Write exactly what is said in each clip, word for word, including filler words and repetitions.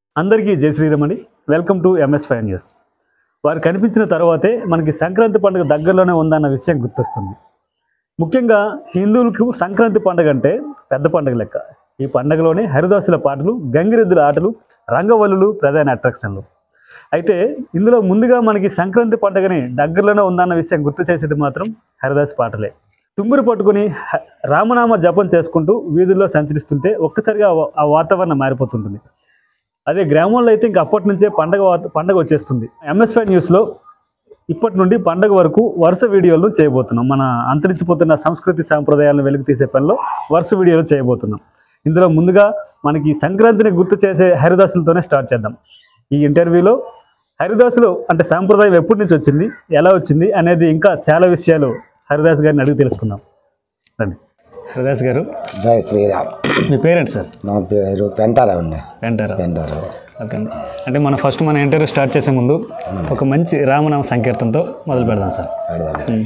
అందరికీ జై శ్రీరామని welcome to M S five news. వారు కనిపించిన తర్వాతే మనకి సంక్రాంతి పండుగ దగ్గరలోనే ఉందన్న విషయం గుర్తొస్తుంది. ముఖ్యంగా హిందువులకు సంక్రాంతి పండుగ అంటే పెద్ద పండుగ లెక్క. ఈ పండుగలోనే హరిదాసుల పాటలు, గంగిరెద్దుల ఆటలు, రంగవల్లులు ప్రధాన అట్రాక్షన్లు. అయితే ఇందులో ముందుగా మనకి సంక్రాంతి పండుగని దగ్గరలోనే ఉందన్న విషయం గుర్తు చేసేది మాత్రం హరిదాస్ పాటలే. తుంగురు పట్టుకుని రామనామ జపం చేసుకుంటూ వీధుల్లో సంచరిస్తుంటే ఒక్కసారిగా ఆ వాతావరణం మారిపోతుంటుంది. అదే గ్రామంలో అయితే ఇంకా అప్పటి నుంచే పండగ పండగ వచ్చేస్తుంది. ఎంఎస్ ఫైవ్ న్యూస్లో ఇప్పటి నుండి పండగ వరకు వరుస వీడియోలు చేయబోతున్నాం. మన అంతరించిపోతున్న సంస్కృతి సాంప్రదాయాలను వెలుగు తీసే పనిలో వరుస వీడియోలు చేయబోతున్నాం. ఇందులో ముందుగా మనకి సంక్రాంతిని గుర్తు చేసే హరిదాసులతోనే స్టార్ట్ చేద్దాం. ఈ ఇంటర్వ్యూలో హరిదాసులు అంటే సాంప్రదాయం ఎప్పటి నుంచి వచ్చింది, ఎలా వచ్చింది అనేది ఇంకా చాలా విషయాలు హరిదాస్ గారిని అడిగి తెలుసుకుందాం. రండి హరిదాస్ గారు. జై శ్రీరామ్. మీ పేరెంట్ సార్? నా పేరు పెంటారావు అండి. పెంటారావు. పెంటారావు. ఓకే అండి. అంటే మన ఫస్ట్ మన ఇంటర్వ్యూ స్టార్ట్ చేసే ముందు ఒక మంచి రామనామ సంకీర్తనతో మొదలు పెడదాం సార్. పెడదాం.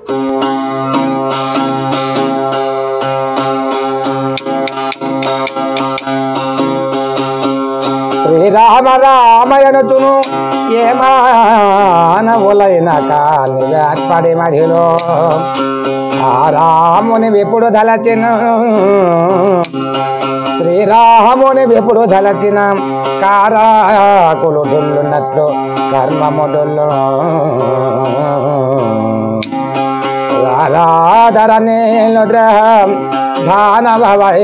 శ్రీరామ రామయనుతును ఏ మానవులైన కాని ఏర్పడి మధ్యలో ఆ రాముని విపుడు దలచిన శ్రీరాముని విపుడు దలచిన కారాకులు డుల్లున్నట్లు కర్మముడుల్లు రాధర నీళ్ళు ద్రహం ధానభవే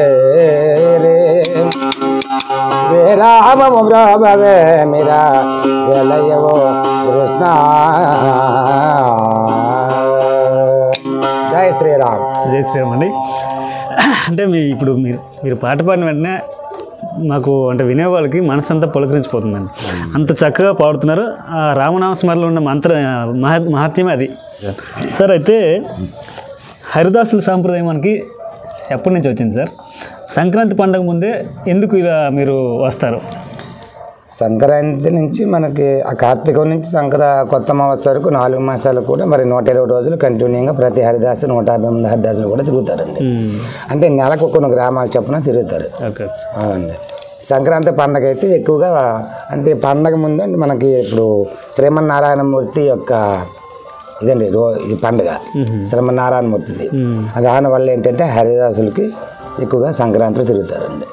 రామము బ్రహ్మవే మీరా వెలయవో కృష్ణ. జై శ్రీరామ్. జై శ్రీరామ్ అండి. అంటే మీ ఇప్పుడు మీరు మీరు పాట పాడిన వెంటనే మాకు అంటే వినేవాళ్ళకి మనసంతా పులకరించిపోతుందండి. అంత చక్కగా పాడుతున్నారు. ఆ రామనామ స్మరణలో ఉన్న మంత్ర మహ మహత్యమే అది సార్. అయితే హరిదాసుల సాంప్రదాయం మనకి ఎప్పటి నుంచి వచ్చింది సార్? సంక్రాంతి పండుగ ముందే ఎందుకు ఇలా మీరు వస్తారు? సంక్రాంతి నుంచి మనకి ఆ కార్తీకం నుంచి సంక్ర కొత్త మాసం వరకు నాలుగు మాసాలు కూడా మరి నూట ఇరవై రోజులు కంటిన్యూగా ప్రతి హరిదాసు నూట యాభై మంది హరిదాసులు కూడా తిరుగుతారండి. అంటే నెలకు కొన్ని గ్రామాలు చొప్పున తిరుగుతారు. అవునండి. సంక్రాంతి పండగ అయితే ఎక్కువగా అంటే పండగ ముందు అంటే మనకి ఇప్పుడు శ్రీమన్నారాయణమూర్తి యొక్క ఇదండి రో ఈ పండుగ శ్రీమన్నారాయణమూర్తిది. దానివల్ల ఏంటంటే హరిదాసులకి ఎక్కువగా సంక్రాంతిలో తిరుగుతారండి.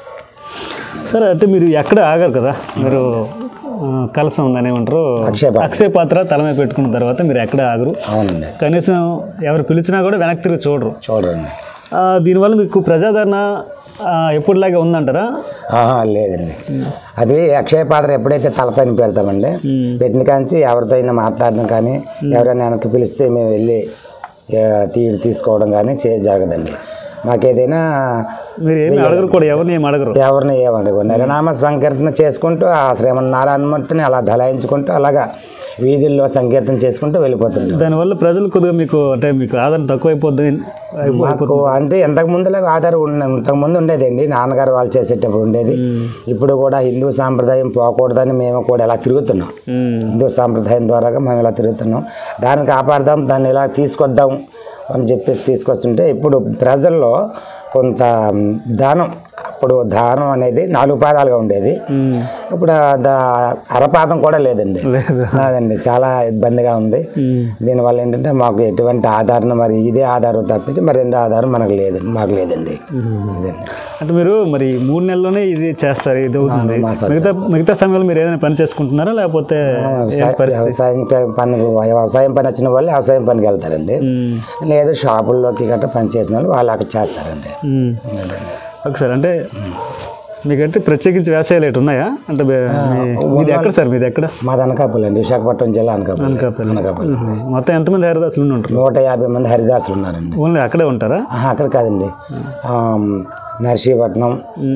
సరే, అంటే మీరు ఎక్కడ ఆగారు కదా, మీరు కలసం ఉందని ఏమంటారు అక్షయ అక్షయ పాత్ర తలమే పెట్టుకున్న తర్వాత మీరు ఎక్కడ ఆగరు. అవునండి. కనీసం ఎవరు పిలిచినా కూడా వెనక్కి తిరిగి చూడరు. చూడండి. దీనివల్ల మీకు ప్రజాదరణ ఎప్పుడులాగే ఉందంటారా? లేదండి. అది అక్షయ పాత్ర ఎప్పుడైతే తలపైన పెడతామండి, పెట్టిన కాంచి ఎవరితో అయినా మాట్లాడడం కానీ ఎవరైనా వెనక్కి పిలిస్తే మేము వెళ్ళి తీడి తీసుకోవడం కానీ చే జరగదండి. మాకేదైనా మీరు ఏమి అడగరు కూడా, ఎవరిని ఏమి అడగరు. ఎవరిని ఏమడగరు. నిర్నామ సంకీర్తన చేసుకుంటూ ఆ శ్రీమన్నారాయణమూర్తిని అలా ధలాయించుకుంటూ అలాగా వీధుల్లో సంకీర్తన చేసుకుంటూ వెళ్ళిపోతుంటారు. దానివల్ల ప్రజలు కొద్దిగా మీకు అంటే మీకు ఆధారం తక్కువైపోద్ది. మాకు అంటే ఇంతకు ముందులాగా ఆధారం ఉండ ఇంతకుముందు ఉండేదండి. నాన్నగారు వాళ్ళు చేసేటప్పుడు ఉండేది. ఇప్పుడు కూడా హిందూ సాంప్రదాయం పోకూడదని మేము కూడా ఇలా తిరుగుతున్నాం. హిందూ సాంప్రదాయం ద్వారా మేము ఇలా తిరుగుతున్నాం. దాన్ని కాపాడదాం, దాన్ని ఇలా తీసుకొద్దాం అని చెప్పేసి తీసుకొస్తుంటే ఇప్పుడు ప్రజల్లో కొంత దానం, అప్పుడు దానం అనేది నాలుగు పాదాలుగా ఉండేది. ఇప్పుడు అరపాదం కూడా లేదండి. లేదండి. చాలా ఇబ్బందిగా ఉంది. దీనివల్ల ఏంటంటే మాకు ఎటువంటి ఆధారం మరి ఇదే ఆధారం తప్పించి మరి రెండో ఆధారం మనకు లేదు మాకు లేదండి. ఇదండి. అంటే మీరు మరి మూడు నెలల్లోనే ఇది చేస్తారు, ఇది అవుతుంది. మిగతా మిగతా సమయంలో మీరు ఏదైనా పని చేసుకుంటున్నారా లేకపోతే వ్యవసాయం పని వ్యవసాయం పని వచ్చిన వాళ్ళు వ్యవసాయం పనికి వెళ్తారండి. లేదు షాపుల్లోకి గట్రా పని చేసిన వాళ్ళు వాళ్ళు అక్కడ చేస్తారండి. ఒకసారి అంటే మీకంటే ప్రత్యేకించి వ్యవసాయాలు ఎటు ఉన్నాయా? అంటే మీది ఎక్కడ సార్? మీది ఎక్కడ? మాది అనకాపల్లి అండి, విశాఖపట్నం జిల్లా అనకాపల్లి. అనకాపల్లి. అనకాపల్లి. మొత్తం ఎంతమంది హరిదాసులు ఉంటారు? నూట యాభై మంది హరిదాసులు ఉన్నారండి. ఓన్లీ అక్కడే ఉంటారా? అక్కడ కాదండి, నర్సీపట్నం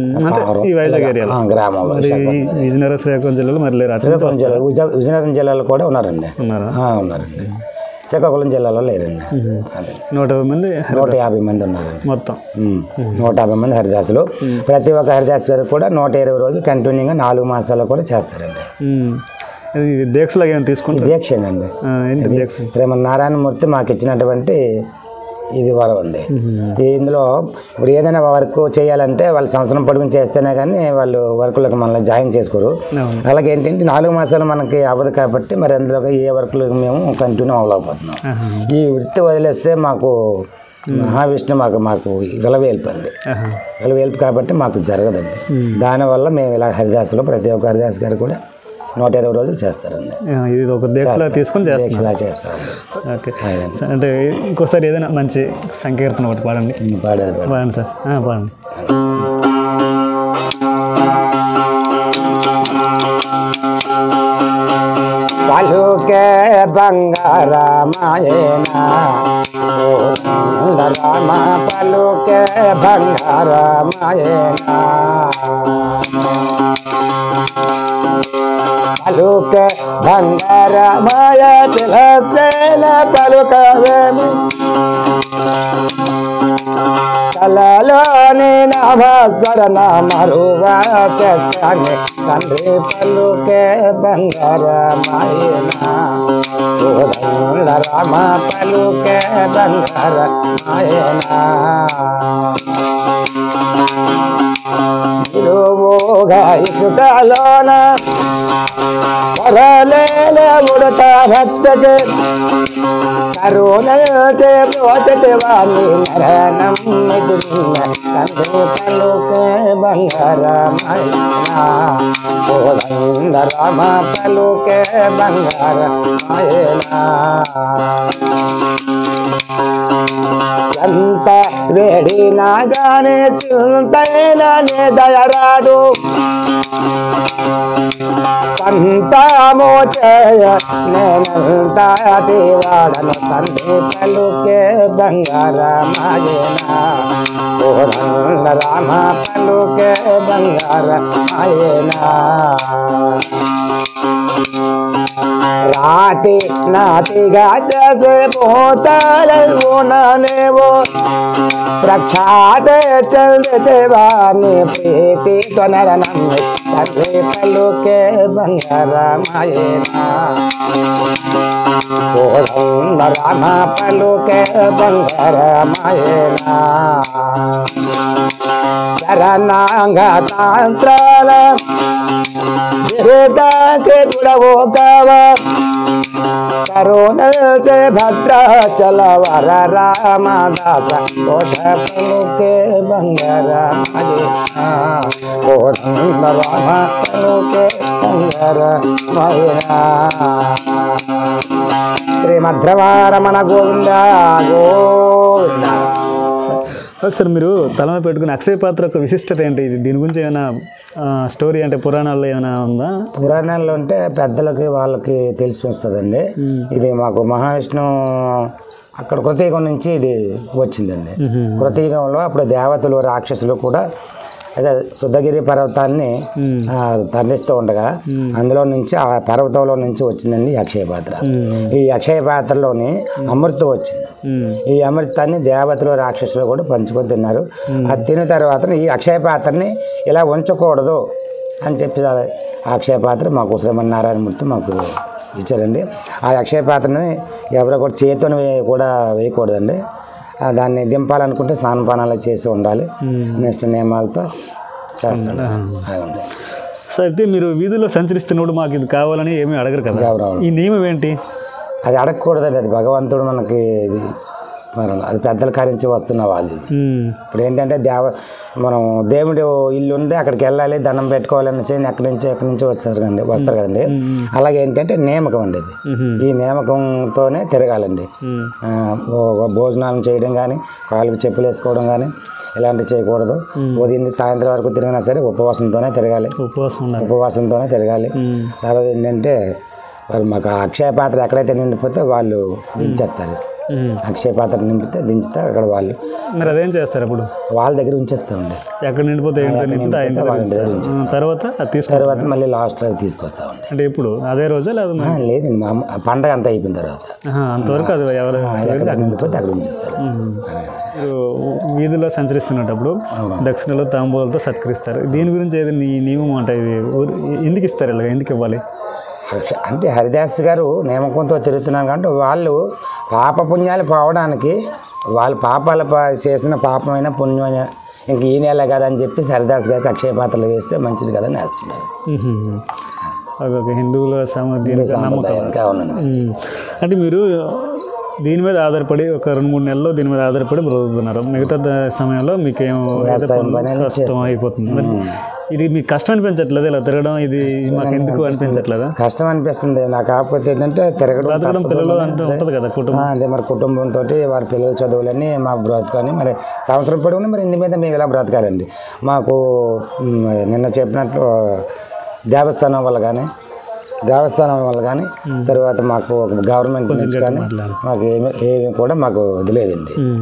గ్రామంలో విజయనగరం శ్రీకాకుళం జిల్లాలో మరి శ్రీకాకుళం జిల్లా విజయనగరం జిల్లాలో కూడా ఉన్నారండి. ఉన్నారండి. శ్రీకాకుళం జిల్లాలో లేరండి. నూట యాభై మంది నూట యాభై మంది ఉన్నారండి మొత్తం. నూట యాభై మంది హరిదాసులు. ప్రతి ఒక్క హరిదాసు గారు కూడా నూట ఇరవై రోజులు కంటిన్యూగా నాలుగు మాసాలు కూడా చేస్తారండి. దీక్షలాగా ఏమైనా తీసుకుంటారు? దీక్ష అండి. శ్రీమన్నారాయణమూర్తి మాకు ఇచ్చినటువంటి ఇది వరం అండి. ఇందులో ఇప్పుడు ఏదైనా వర్క్ చేయాలంటే వాళ్ళు సంవత్సరం పొడుగుని చేస్తేనే కానీ వాళ్ళు వర్కులకు మనల్ని జాయిన్ చేసుకోరు. అలాగే ఏంటంటే నాలుగు మాసాలు మనకి అవ్వదు కాబట్టి మరి అందులో ఏ వర్క్లకు మేము కంటిన్యూ అవ్వలేకపోతున్నాం. ఈ వృత్తి వదిలేస్తే మాకు మహావిష్ణు మాకు మాకు గలవేల్పు అండి, గలవేల్పు కాబట్టి మాకు జరగదండి. దానివల్ల మేము ఇలా హరిదాసులో ప్రతి ఒక్క హరిదాస్ గారు కూడా నూట ఇరవై రోజులు చేస్తారండి. ఇది ఒక దీక్షలా తీసుకొని దీక్షలా చేస్తారండి. ఓకే, అంటే ఇంకోసారి ఏదైనా మంచి సంకీర్తన ఒకటి పాడండి. పాడేది పాడండి సార్, పాడండి. పలుకే బంగారమాయేనా రామ, పలుకే బంగారమాయేనా, పలుకే బంగారమాయ పిలచేల పలుకవేమి కలలోని నామస్వరణ మరువా చెక్కని తండ్రి పలుకే బంగారమాయనా రామ, పలుకే బంగారమాయనా నిలువుగా ఇసుకలోన పొరలేని ఉడత భక్తకి కరుణతే ప్రోచతి వాణి నరణం మిగిలిన తండ్రి పలుకే బంగారమాయనా కోదండ రామ, పలుకే బంగారమాయనా ఎంత వేడినా గానే చింతైనా నే దయరాదు పంతామో చేయ నేనంతటి వాడను తండ్రి పలుకే బంగారమాయనా కోదండ రామ, పలుకే బంగారమాయనా రాతి నాతిగా చేసే పోతాలేవో ప్రఖ్యాతే చంద్రతే వాణి ప్రీతి తొనర నమ్మి తండ్రి పలుకే బంగారమాయనా కోదండ రామ, పలుకే బంగారమాయనా శరణాంగ తాంత్రాల విరుదాకే గుడవో కావ కరుణల్చే భద్రాచల వర రామదాస కోశ పలుకే బంగారమాయనా కోదండ రామ, పలుకే బంగారమాయనా శ్రీమద్రమారమణ గోవింద గోవింద. సార్ మీరు తల మీద పెట్టుకుని అక్షయ పాత్ర యొక్క విశిష్టత ఏంటి? ఇది దీని గురించి ఏమైనా స్టోరీ అంటే పురాణాల్లో ఏమైనా ఉందా? పురాణాల్లో అంటే పెద్దలకి వాళ్ళకి తెలిసి వస్తుందండి. ఇది మాకు మహావిష్ణు అక్కడ కృతయుగం నుంచి ఇది వచ్చిందండి. కృతయుగంలో అప్పుడు దేవతలు రాక్షసులు కూడా అదే శుద్ధగిరి పర్వతాన్ని తరలిస్తూ ఉండగా అందులో నుంచి ఆ పర్వతంలో నుంచి వచ్చిందండి అక్షయ పాత్ర. ఈ అక్షయ పాత్రలోని అమృతం వచ్చింది. ఈ అమృతాన్ని దేవతలు రాక్షసులు కూడా పంచుకొని తిన్నారు. అది తిన్న తర్వాత ఈ అక్షయ పాత్రని ఇలా ఉంచకూడదు అని చెప్పి ఆ అక్షయ పాత్ర మాకు శ్రీమన్నారాయణమూర్తి మాకు ఇచ్చారండి. ఆ అక్షయ పాత్రని ఎవరో కూడా చేతిని కూడా వేయకూడదండి. దాన్ని దింపాలనుకుంటే స్నానపానాలు చేసి ఉండాలి, నెక్స్ట్ నియమాలతో చేస్తాడు. సో అయితే మీరు వీధిలో సంచరిస్తున్నప్పుడు మాకు ఇది కావాలని ఏమీ అడగరు కదా, ఈ నియమం ఏంటి? అది అడగకూడదండి. అది భగవంతుడు మనకి ఇది స్మరణ, అది పెద్దల కారించి వస్తున్న వాజు. ఇప్పుడు ఏంటంటే దేవ మనం దేవుడు ఇల్లు ఉంది, అక్కడికి వెళ్ళాలి, దండం పెట్టుకోవాలనేసి ఎక్కడి నుంచి ఎక్కడి నుంచి వస్తారు కదండి వస్తారు కదండి అలాగే ఏంటంటే నియామకం అండి. ఇది ఈ నియామకంతోనే తిరగాలండి. భోజనాలు చేయడం కానీ, కాళ్ళకి చెప్పులు వేసుకోవడం కానీ ఇలాంటివి చేయకూడదు. ఉదయం సాయంత్రం వరకు తిరిగినా సరే ఉపవాసంతోనే తిరగాలి, ఉపవాసం ఉపవాసంతోనే తిరగాలి. తర్వాత ఏంటంటే మరి మాకు అక్షయ పాత్ర ఎక్కడైతే నిండిపోతే వాళ్ళు దించేస్తారు. అక్షయ పాత్ర నింపితే దించితే అక్కడ వాళ్ళు మరి అదేం చేస్తారు? అప్పుడు వాళ్ళ దగ్గర ఉంచేస్తామండి. ఎక్కడ నిండిపోతే వాళ్ళ దగ్గర ఉంచేస్తాం. తర్వాత తర్వాత మళ్ళీ లాస్ట్లో తీసుకొస్తామండి. అంటే ఇప్పుడు అదే రోజే లేదు? లేదండి, మా పండగ అంతా అయిపోయిన తర్వాత అంతవరకు అది ఎవరు నిండిపోతే అక్కడ ఉంచేస్తారు. వీధిలో సంచరిస్తున్నప్పుడు దక్షిణలో తాంబూలతో సత్కరిస్తారు. దీని గురించి ఏదైనా ఈ నియమం అంటే ఇది ఎందుకు ఇస్తారు? ఇలా ఎందుకు ఇవ్వాలి? అంటే హరిదాస్ గారు నియమకంతో తిరుగుతున్నాను కాబట్టి వాళ్ళు పాపపుణ్యాలు పోవడానికి వాళ్ళ పాపాల పా- చేసిన పాపమైన పుణ్యమైన ఇంక ఈ నెల కదా అని చెప్పి హరిదాస్ గారికి అక్షయ పాత్రలు వేస్తే మంచిది కదా అని వేస్తున్నారు. ఓకే, హిందువుల సామర్థ్యం సాంప్రదాయానికి అవునండి. అంటే మీరు దీని మీద ఆధారపడి ఒక రెండు మూడు నెలల్లో దీని మీద ఆధారపడి బ్రతుకుతున్నారు. మిగతా ద- సమయంలో మీకు ఏం వ్యవసాయం పని అనేది కష్టం అయిపోతుంది. మరి ఇది మీకు కష్టం అనిపించట్లేదు ఇలా తిరగడం? ఇది మాకు ఎందుకు అనిపించట్లేదా? కష్టం అనిపిస్తుంది నాకు. కాకపోతే ఏంటంటే తిరగడం బ్రతకడం తప్పదు. పిల్లలు అంతా ఉంటుంది కదా కుటుంబం. ఆ, అదే మరి కుటుంబంతో వారి పిల్లల చదువులన్నీ మాకు బ్రతకని మరి సంవత్సరం పొడవునా మరి ఇందు మీద మేము ఇలా బ్రతకాలండి. మాకు మ్, నిన్న చెప్పినట్లు దేవస్థానం వల్ల కానీ దేవస్థానం వల్ల కానీ తర్వాత మాకు గవర్నమెంట్ నుంచి కానీ మాకు ఏమి ఏమి కూడా మాకు ఇది లేదండి. ఉమ్.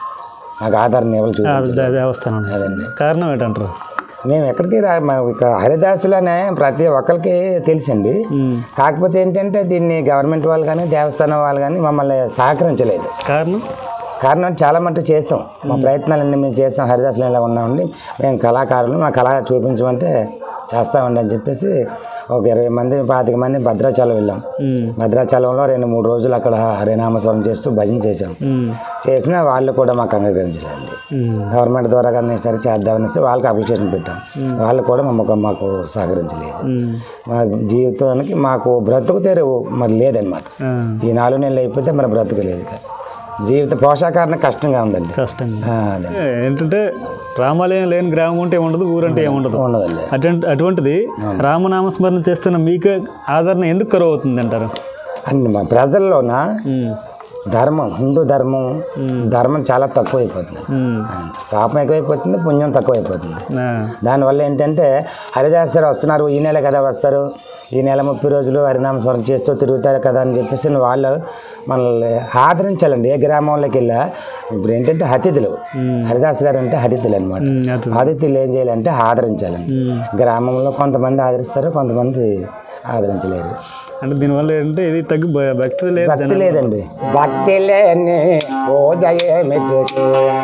మాకు ఆధారం ఎవరు ఆ, చూపించారు దే- దేవస్థానం అదండి. కారణం ఏంటంటారు? మేము ఎక్కడికి రా మా ఇక హరిదాసులనే ప్రతి ఒక్కరికి తెలుసండి. ఉమ్. కాకపోతే ఏంటంటే దీన్ని గవర్నమెంట్ వాళ్ళు కానీ దేవస్థానం వాళ్ళు కానీ మమ్మల్ని సహకరించలేదు. కారణం కారణం చాలా మట్టు చేసాం, మా ప్రయత్నాలన్నీ మేము చేసాం. హరిదాసులు ఇలా ఉన్నామండి, మేము కళాకారులు, మా కళ చూపించమంటే చేస్తామండి అని చెప్పేసి ఒక ఇరవై మంది పాతిక మంది భద్రాచలం వెళ్ళాం. ఉమ్. భద్రాచలంలో రెండు మూడు రోజులు అక్కడ హరినామస్వరం చేస్తూ భజన చేసాం. ఉమ్. చేసినా వాళ్ళు కూడా మాకు అంగీకరించలేదండి. ఉమ్. గవర్నమెంట్ ద్వారా కానీ సరే చేద్దామనేసి వాళ్ళకి అప్లికేషన్ పెట్టాం. వాళ్ళు కూడా మాకు మాకు సహకరించలేదు. ఉమ్. మా జీవితానికి మాకు బ్రతుకు తెరువు మరి లేదనమాట. ఆ, ఈ నాలుగు నెలలు అయిపోతే మరి బ్రతుకు లేదు. జీవిత పోషాకారణ కష్టంగా ఉందండి. కష్టంగా ఆ, అదే ఏ, ఏంటంటే రామాలయం లేని గ్రామం అంటే ఉండదు, ఊరంటే ఏముండదు. ఉండదండి. అటువంటి అటువంటిది రామనామస్మరణ చేస్తున్న మీకు ఆదరణ ఎందుకు కరువు అవుతుంది అంటారు? అన్ని మా ప్రజల్లోన ఉమ్. ధర్మం, హిందూ ధర్మం ధర్మం చాలా తక్కువ అయిపోతుంది. ఉమ్. పాపం ఎక్కువైపోతుంది, పుణ్యం తక్కువ అయిపోతుంది. ఆ, దానివల్ల ఏంటంటే హరిదాసారు వస్తున్నారు, ఈ నెల కదా వస్తారు, ఈ నెల ముప్పై రోజులు హరినామస్మరణ చేస్తూ తిరుగుతారు కదా అని చెప్పేసి వాళ్ళు మనల్ని ఆదరించాలండి. ఏ గ్రామంలోకి వెళ్ళా ఇప్పుడు ఏంటంటే అతిథులు, హరిదాస్ గారు అంటే అతిథులు అనమాట. ఉమ్, అది. అతిథులు ఏం చేయాలంటే ఆదరించాలండి. ఉమ్. గ్రామంలో కొంతమంది ఆదరిస్తారు, కొంతమంది ఆదరించలేరు. అంటే దీనివల్ల ఏంటంటే ఇది తగ్గి భ- భక్తి లేదు భక్తి లేదండి. భక్తి లేని పూజ ఏమిటికి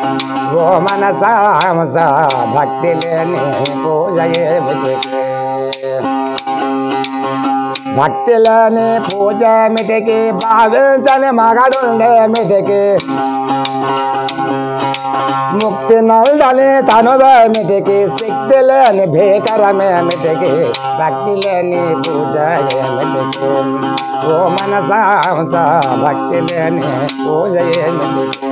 ఓ మనసామస, భక్తి లేని పూజ ఏమిటికి, భక్తి లేని పూజ ఏమిటికి, భావించని మగడుండే మిటికి, ముక్తి నందని తనువేమిటికి, శక్తి లేని భీకరమేమిటికి, భక్తి లేని పూజ ఏమిటికి ఓ మనసాంస, భక్తి లేని పూజ ఏమిటికి,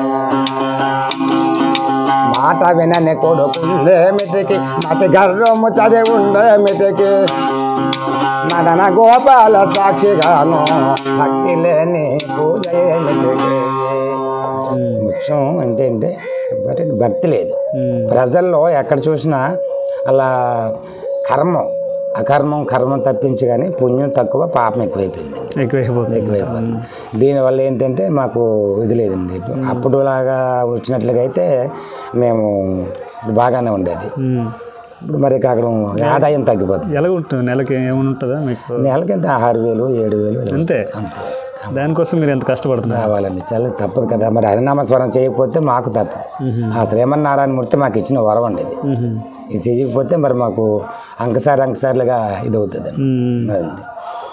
మాట వినని కొడుకుండేమిటికి, మతి గర్వము చదివి ఉండేమిటికి, మదన గోపాల సాక్షిగాను, భక్తి లేని పూజ ఏమిటికి. ముఖ్యం ఏంటంటే బట్ భక్తి లేదు ఉమ్. ప్రజల్లో. ఎక్కడ చూసినా అలా కర్మం అకర్మం కర్మం తప్పించి కానీ పుణ్యం తక్కువ, పాపం ఎక్కువైపోయింది ఎక్కువైపోతుంది. ఎక్కువైపోతుంది. దీనివల్ల ఏంటంటే మాకు ఇది లేదండి. అప్పుడులాగా వచ్చినట్లుగా అయితే మేము బాగానే ఉండేది. ఉమ్. ఇప్పుడు మరి అక్కడ ఆదాయం తగ్గిపోతుంది. ఎలా ఉంటుంది? నెలకి ఏమైనా ఉంటుందా మీకు? నెలకి ఎంత ఆరు వేలు ఏడు వేలు అంతే. అంతే దానికోసం మీరు ఎంత కష్టపడుతున్నారు? కావాలండి. చాలా తప్పదు కదా మరి. హరినామస్మరణ చేయకపోతే మాకు తప్పదు. ఆ శ్రీమన్నారాయణ మూర్తి మాకు ఇచ్చిన వరం అండి ఇది. ఉహు. ఇది చేయకపోతే మరి మాకు అంకసారి అంకసార్లుగా ఇది అవుతుంది ఉమ్. అదండి.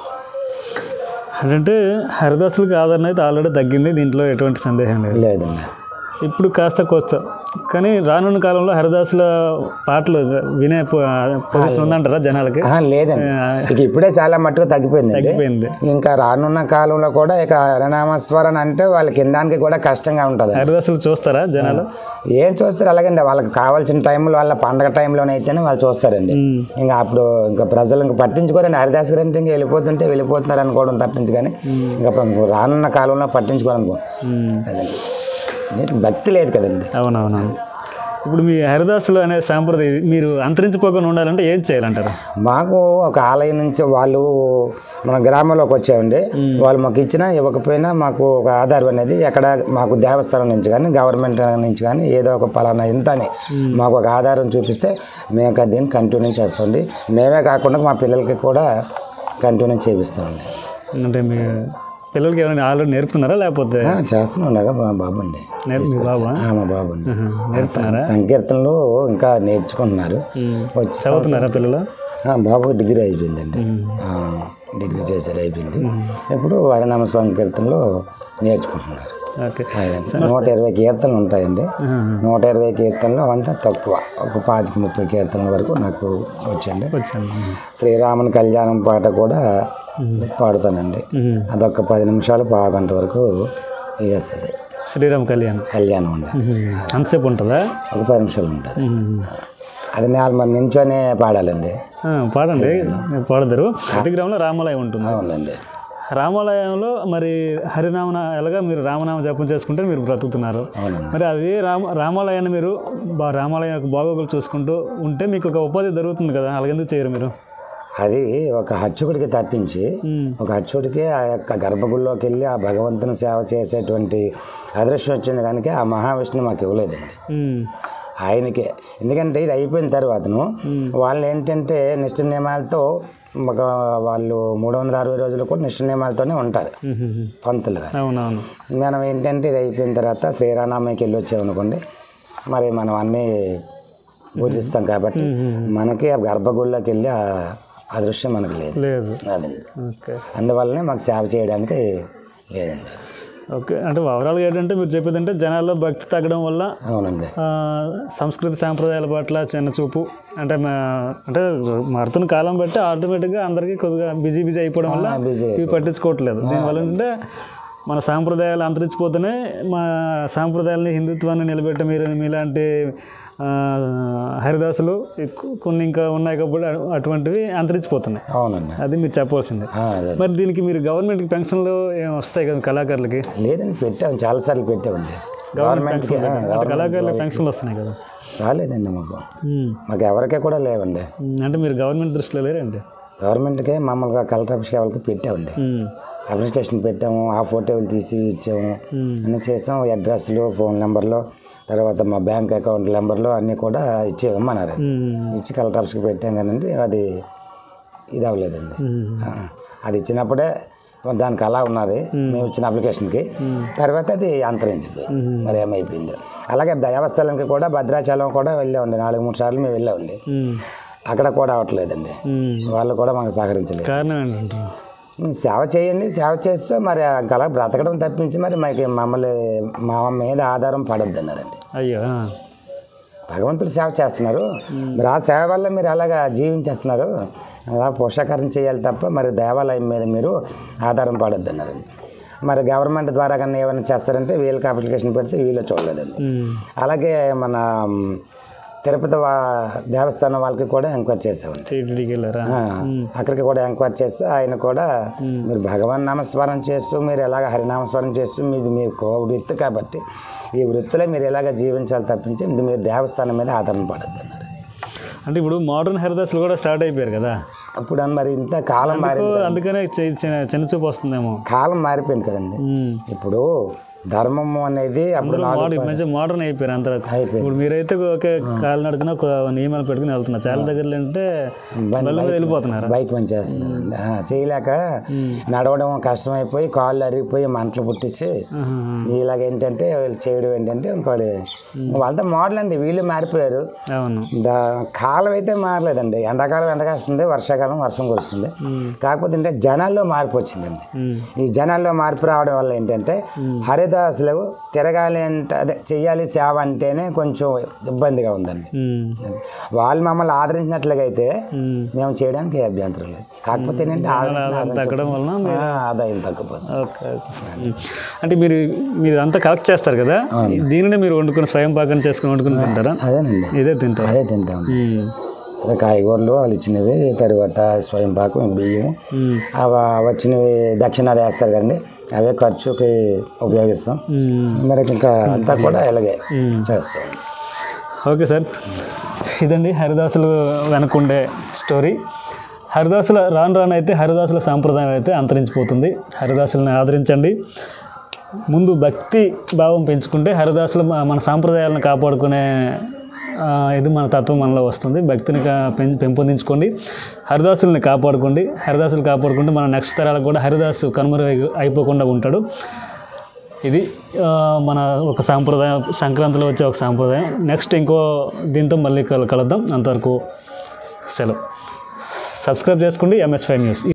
అంటే హరిదాసులకు ఆదరణ అయితే ఆల్రెడీ తగ్గింది, దీంట్లో ఎటువంటి సందేహం లేదు. లేదండి. ఇప్పుడు కాస్త కోస్త కానీ రానున్న కాలంలో హరిదాసుల పాటలు వినే పొ- పొజిషన్ ఉందంటారా జనాలకి? ఆహా, లేదండి. ఇక ఇప్పుడే చాలా మట్టుకు తగ్గిపోయింది. తగ్గిపోయింది. ఇంకా రానున్న కాలంలో కూడా ఇక హరినామస్మరణ అంటే వాళ్ళకి కిందానికి కూడా కష్టంగా ఉంటుంది. హరిదాసులు చూస్తారా జనాలు? ఏం చూస్తారు అలాగండి. వాళ్ళకి కావాల్సిన టైంలో వాళ్ళ పండగ టైంలోనైతేనే వాళ్ళు చూస్తారండి. ఉమ్. ఇంకా అప్పుడు ఇంకా ప్రజలు ఇంకా పట్టించుకోరండి. హరిదాస్ గారు అంటే ఇంకా వెళ్ళిపోతుంటే వెళ్ళిపోతున్నారు అనుకోవడం తప్పించి కానీ ఇంకా రానున్న కాలంలో పట్టించుకోరనుకో. ఉమ్. అదండి. భక్తి లేదు కదండి. అవునవును. ఇప్పుడు మీ హరిదాసులు అనే సాంప్రదాయం మీరు అంతరించిపోకుండా ఉండాలంటే ఏం చేయాలంటారు? మాకు ఒక ఆలయం నుంచి వాళ్ళు మన గ్రామంలోకి వచ్చామండి. వాళ్ళు మాకు ఇచ్చినా ఇవ్వకపోయినా మాకు ఒక ఆధారం అనేది ఎక్కడ మాకు దేవస్థానం నుంచి కానీ గవర్నమెంట్ నుంచి కానీ ఏదో ఒక పలానా ఇంత అని మాకు ఒక ఆధారం చూపిస్తే మేము ఇంకా దీన్ని కంటిన్యూ చేస్తామండి. మేమే కాకుండా మా పిల్లలకి కూడా కంటిన్యూ చేపిస్తామండి. అంటే మీ పిల్లలకి ఏమైనా ఆల్రెడీ నేర్పుతున్నారా లేకపోతే? ఆ, చేస్తున్నాం ఉండగా మా బాబు అండి. నేర్పి మీ బాబా? ఆ, మా బాబు అండి. నేర్పుతున్నారా? సంకీర్తనలు ఇంకా నేర్చుకుంటున్నారు. వచ్చి చదువుతున్నారా పిల్లలు? ఆ, బాబు డిగ్రీ అయిపోయిందండి. ఆ, డిగ్రీ చేశాడు, అయిపోయింది. ఇప్పుడు హరినామ సంకీర్తనలో నేర్చుకుంటున్నారు. ఓకే. నూట ఇరవై కీర్తనలు ఉంటాయండి. నూట ఇరవై కీర్తనలు అంతా తక్కువ, ఒక పాతిక ముప్పై కీర్తనల వరకు నాకు వచ్చండి. శ్రీరాముని కళ్యాణం పాట కూడా పాడుతానండి. అదొక పది నిమిషాలు పావు గంట వరకు వేస్తుంది. శ్రీరామ కళ్యాణం కళ్యాణం అండి. అంతసేపు ఉంటుందా? ఒక పది నిమిషాలు ఉంటుంది. అది నాలుగు మంది నించోనే పాడాలండి. పాడండి, పాడతారు. ప్రతి గ్రామంలో రామాలయం ఉంటుంది. అవునండి. రామాలయంలో మరి హరినామ ఎలాగా మీరు రామనామ జపం చేసుకుంటే మీరు బ్రతుకుతున్నారు. మరి అది రామ రామాలయాన్ని మీరు బా రామాలయం యొక్క బాగోగులు చూసుకుంటూ ఉంటే మీకు ఒక ఉపాధి దొరుకుతుంది కదా, అలాగెందుకు చేయరు మీరు? అది ఒక అర్చకుడికి తప్పించి ఒక అర్చకుడికి ఆ యొక్క గర్భగుడిలోకి వెళ్ళి ఆ భగవంతుని సేవ చేసేటువంటి అదృష్టం వచ్చింది కనుక ఆ మహావిష్ణువు మాకు ఇవ్వలేదండి, ఆయనకే. ఎందుకంటే ఇది అయిపోయిన తర్వాతను వాళ్ళు ఏంటంటే నిష్ఠ నియమాలతో ఒక వాళ్ళు మూడు వందల అరవై రోజులు కూడా నిష్ఠ నియమాలతోనే ఉంటారు పంతులుగా. మనం ఏంటంటే ఇది అయిపోయిన తర్వాత శ్రీరామనవమికి వెళ్ళి వచ్చామనుకోండి, మరి మనం అన్నీ పూజిస్తాం కాబట్టి మనకి ఆ గర్భగుడిలోకి వెళ్ళి ఆ అదృశ్యం మనకు లేదు లేదు అదండి. అందువల్లనే మాకు సేవ చేయడానికి లేదండి. ఓకే. అంటే ఓవరాల్గా ఏంటంటే మీరు చెప్పేది అంటే జనాల్లో భక్తి తగ్గడం వల్ల, అవునండి, సంస్కృతి సాంప్రదాయాల పట్ల చిన్న చూపు అంటే అంటే మారుతున్న కాలం బట్టి ఆటోమేటిక్గా అందరికీ కొద్దిగా బిజీ బిజీ అయిపోవడం వల్ల ఇవి పట్టించుకోవట్లేదు. దీనివల్ల ఏంటంటే మన సాంప్రదాయాలు అంతరించిపోతేనే మా సాంప్రదాయాలని హిందుత్వాన్ని నిలబెట్టే మీరు మీలాంటి హరిదాసులు కొన్ని ఇంకా ఉన్నాయి కాబట్టి అటువంటివి అంతరించిపోతున్నాయి. అవునండి, అది మీరు చెప్పవలసింది. మరి దీనికి మీరు గవర్నమెంట్కి పెన్షన్లు ఏమి వస్తాయి కదా కళాకారులకి? లేదండి, పెట్టాము, చాలాసార్లు పెట్టామండి. గవర్నమెంట్ కళాకారులకు పెన్షన్లు వస్తున్నాయి కదా? రాలేదండి మాకు, మాకు ఎవరికే కూడా లేవండి. అంటే మీరు గవర్నమెంట్ దృష్టిలో లేరండి? గవర్నమెంట్కే మామూలుగా కలెక్టర్ ఆఫీస్ వాళ్ళకి పెట్టామండి, అప్లికేషన్ పెట్టాము, ఆ ఫోటోలు తీసి ఇచ్చాము, అన్నీ చేసాము. అడ్రస్లు, ఫోన్ నెంబర్లు, తర్వాత మా బ్యాంక్ అకౌంట్ నెంబర్లు అన్నీ కూడా ఇచ్చేయమన్నారు. ఇచ్చి కలెక్టర్ ఆఫీస్కి పెట్టాం కానీ అది ఇది అవ్వలేదండి. అది ఇచ్చినప్పుడే దానికి అలా ఉన్నది మేము ఇచ్చిన అప్లికేషన్కి, తర్వాత అది అంతరించిపోయింది. మరి ఏమైపోయింది. అలాగే దేవస్థానానికి కూడా భద్రాచలం కూడా వెళ్ళామండి, నాలుగు మూడు సార్లు మేము వెళ్ళామండి, అక్కడ కూడా అవ్వట్లేదండి, వాళ్ళు కూడా మాకు సహకరించలేదు. కారణం ఏంటంటే సేవ చేయండి, సేవ చేస్తే మరి అలా బ్రతకడం తప్పించి మరి మాకు మమ్మల్ని మా మీద ఆధారం పడొద్దు అన్నారండి. అయ్యో, భగవంతుడు సేవ చేస్తున్నారు, మరి ఆ సేవ వల్ల మీరు అలాగా జీవించేస్తున్నారు, అలా పోషాకారం చేయాలి తప్ప మరి దేవాలయం మీద మీరు ఆధారం పడొద్దు అన్నారండి. మరి గవర్నమెంట్ ద్వారా కానీ ఏమైనా చేస్తారంటే వీళ్ళకి అప్లికేషన్ పెడితే వీళ్ళు చూడలేదండి. అలాగే మన తిరుపతి దేవస్థానం వాళ్ళకి కూడా ఎంక్వైరీ చేసామండి, అక్కడికి కూడా ఎంక్వైరీ చేస్తే ఆయన కూడా మీరు భగవాన్ నామస్మరణ చేస్తూ మీరు ఎలాగ హరినామస్మరణ చేస్తూ మీది మీ వృత్తి కాబట్టి ఈ వృత్తిలో మీరు ఎలాగ జీవించాలి తప్పించి మీరు దేవస్థానం మీద ఆధారణ పడద్దు అన్నారు. అంటే ఇప్పుడు మోడర్న్ హరిదాసులు కూడా స్టార్ట్ అయిపోయారు కదా, అప్పుడు మరి ఇంత కాలం మారింది, అందుకనే చిన్న చూపు వస్తుందేమో. కాలం మారిపోయింది కదండి. ఇప్పుడు ధర్మము అనేది అప్పుడు మోడర్న్ అయిపోయారు అంత అయిపోయింది. ఇప్పుడు మీరైతే ఒకే కాలు నడుకుని ఒక నియమాలు పెట్టుకుని వెళ్తున్నారు, చాలా దగ్గరలో అంటే వెళ్ళిపోతున్నారు, బైక్ పని చేస్తున్నారండి. చేయలేక నడవడం కష్టమైపోయి కాళ్ళు అరిగిపోయి మంటలు పుట్టించి ఇలాగ ఏంటంటే చేయడం ఏంటంటే ఇంకోటి వాళ్ళంతా మోడల్ అండి, వీళ్ళు మారిపోయారు. అవును, కాలం అయితే మారలేదండి, ఎండాకాలం ఎండకాస్తుంది, వర్షాకాలం వర్షం కురుస్తుంది. కాకపోతే అంటే జనాల్లో మార్పు వచ్చిందండి. ఈ జనాల్లో మార్పు రావడం వల్ల ఏంటంటే హరిదాసులు తిరగాలి అంటే అదే చెయ్యాలి సేవ అంటేనే కొంచెం ఇబ్బందిగా ఉందండి. వాళ్ళు మమ్మల్ని ఆదరించినట్లుగా అయితే మేము చేయడానికి అభ్యంతరం లేదు. కాకపోతే ఏంటంటే ఆదాయం తగ్గిపోతుంది. అంటే మీరు మీరు అంతా కలెక్ట్ చేస్తారు కదా, దీనినే మీరు వండుకుని స్వయం పాకం చేసుకుని వండుకుని తింటారా? అదేనండి, ఇదే తింటారు, అదే తింటాం. కాయగూరలు వాళ్ళు ఇచ్చినవి, తర్వాత స్వయం పాకం, బియ్యం అవి వచ్చినవి దక్షిణాది వేస్తారు కదండి, అవే ఖర్చుకి ఉపయోగిస్తాం. మరి ఇంకా అంతా కూడా ఇలాగే చేస్తాం. ఓకే సార్, ఇదండి హరిదాసులు వెనకుండే స్టోరీ. హరిదాసుల రాను రాను అయితే హరిదాసుల సాంప్రదాయం అయితే అంతరించిపోతుంది. హరిదాసులను ఆదరించండి. ముందు భక్తి భావం పెంచుకుంటే హరిదాసులు మన సాంప్రదాయాలను కాపాడుకునే ఇది మన తత్వం మనలో వస్తుంది. భక్తిని పెంపొందించుకోండి, హరిదాసుల్ని కాపాడుకోండి. హరిదాసులు కాపాడుకుంటే మన నెక్స్ట్ తరాలకు కూడా హరిదాసు కనుమరుగు అయిపోకుండా ఉంటాడు. ఇది మన ఒక సాంప్రదాయం, సంక్రాంతిలో వచ్చే ఒక సాంప్రదాయం. నెక్స్ట్ ఇంకో దీంతో మళ్ళీ కలుద్దాం. అంతవరకు సెలవు. సబ్స్క్రైబ్ చేసుకోండి ఎంఎస్ ఫైవ్ న్యూస్.